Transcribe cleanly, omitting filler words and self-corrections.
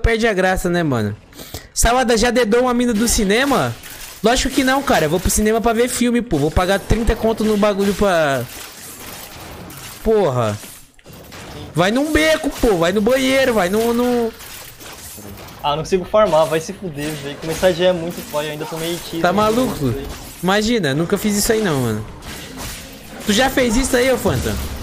perde a graça, né, mano? Salada, já dedou uma mina do cinema? Lógico que não, cara. Eu vou pro cinema pra ver filme, pô. Vou pagar 30 conto no bagulho pra... Porra. Vai num beco, pô. Vai no banheiro, vai no... Ah, não consigo farmar, vai se fuder, velho. Começar já é muito foda, eu ainda tomei tiro. Tá maluco? Imagina, nunca fiz isso aí não, mano. Tu já fez isso aí, ô Fanta?